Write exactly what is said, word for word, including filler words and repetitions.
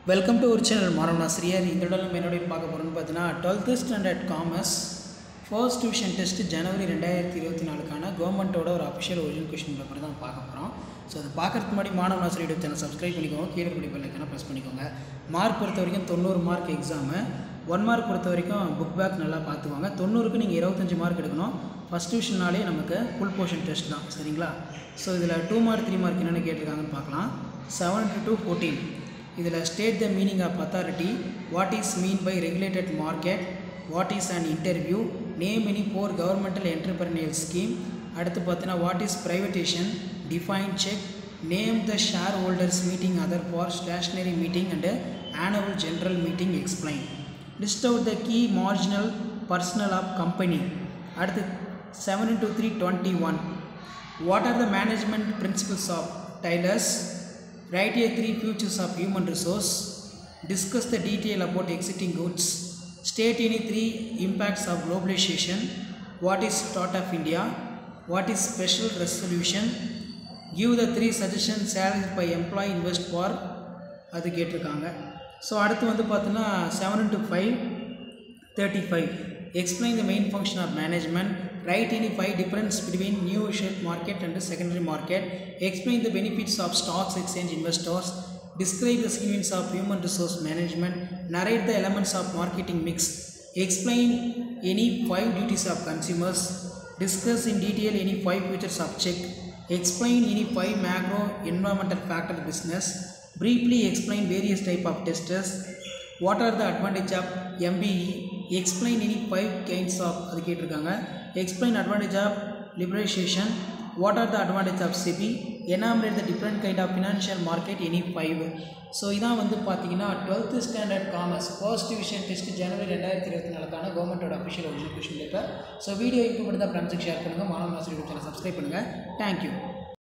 Welcome to ஒரு channel மாணவன் ஆசிரியர். இந்த இடத்துல நம்ம என்னோட பார்க்க போகிறோம்னு பார்த்தீங்கன்னா twelfth standard commerce first division test ஜனவரி ரெண்டாயிரத்தி இருபத்தி நாலுக்கான கவர்மெண்ட்டோட ஒரு அஃபிஷியல் ஒரிஜினல் கொஷின் பேப்பர் தான் பார்க்க போகிறோம். ஸோ அதை பார்க்கறதுக்கு முன்னாடி மாணவன் ஆசிரியர் யூடியூப் சேனல் சப்ஸ்கிரைப் பண்ணிக்கோங்க, கீழே கூடிய பெல் ஐக்கானை ப்ரெஸ் பண்ணிக்கோங்க. மார்க் பொறுத்த வரைக்கும் தொண்ணூறு மார்க் எக்ஸாமு, ஒன் மார்க் பொறுத்த வரைக்கும் புக் பேக் நல்லா பார்த்துவாங்க. தொண்ணூறுக்கு நீங்கள் இருபத்தஞ்சி மார்க் எடுக்கணும். ஃபஸ்ட் டிவிஷன்னாலே நமக்கு ஃபுல் போர்ஷன் டெஸ்ட் தான், சரிங்களா? ஸோ இதில் டூ மார்க் த்ரீ மார்க் என்னென்ன கேட்டிருக்காங்கன்னு பார்க்கலாம். செவன் டு ஃபோர்டீன் இதில் state the meaning of authority, what is mean by regulated market, what is an interview, name any four governmental entrepreneurial scheme. அடுத்து பார்த்தீங்கன்னா what is privatisation, define cheque, name the share holders meeting other for stationery meeting and annual general meeting explain. List out the key managerial personnel of company. அடுத்து seven into three twenty one what are the management principles of tailors. Write a three futures of human resource. Discuss the detail about exiting goods. State any three impacts of globalization. What is Startup India? What is special resolution? Give the three suggestions salaries by employee invest for. அது கேட்டிருக்காங்க. So அடுத்து வந்து பார்த்தீங்கன்னா seven into five thirty five explain the main function of management. Write any five difference between new share market and secondary market. Explain the benefits of stocks exchange investors. Describe the sequence of human resource management. Narrate the elements of marketing mix. Explain any five duties of consumers. Discuss in detail any five features of check. Explain any five macro environmental factor business. Briefly explain various type of testers. What are the advantage of M B E? Explain any five kinds of அது கேட்டிருக்காங்க. Explain advantage of liberalization. What are the advantage of S E B I? Enumerate the different kind of financial market any five. So இதான் வந்து பார்த்தீங்கன்னா twelfth standard commerce first division test ஜனவரி ரெண்டாயிரத்தி இருபத்தி நாலுக்கான கவர்மெண்ட்டோட official original question paper. So video இப்போ மட்டும் தான் ஃப்ரெண்ட்ஸுக்கு ஷேர் பண்ணுங்கள், மாணவன் ஆசிரியர் சேனல் சப்ஸ்கிரைப் பண்ணுங்கள். தேங்க்யூ.